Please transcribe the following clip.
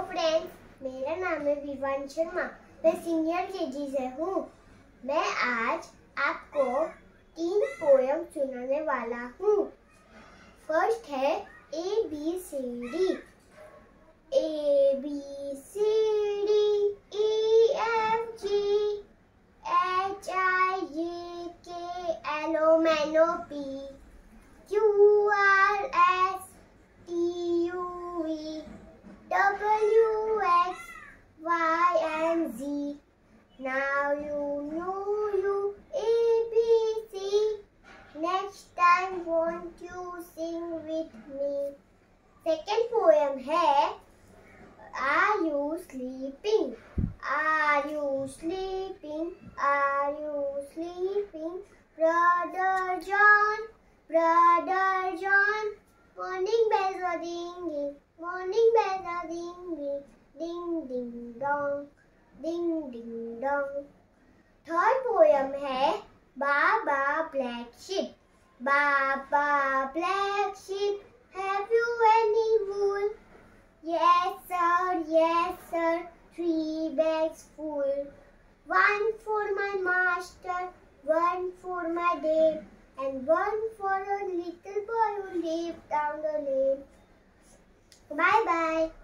Friends, मेरा नाम है विवान शर्मा। मैं सीनियर केजी से हूँ। मैं आज आपको 3 पोयम सुनाने वाला हूँ। फर्स्ट है ABCD। ABCD EFG HIJK LMNOP QRS TUV WX Y and Z. Now you know you ABC. Next time won't you sing with me? Second poem है Are you sleeping? Are you sleeping? Are you sleeping? Brother John, morning bells are ringing, morning bells are ringing, ding ding dong, ding ding dong. Third poem है Baba Black Sheep. Baba Black Sheep, have you any wool? Yes sir, 3 bags full. 1 for my master, 1 for my dame, and 1 for a little boy who lived down the lane. Bye bye.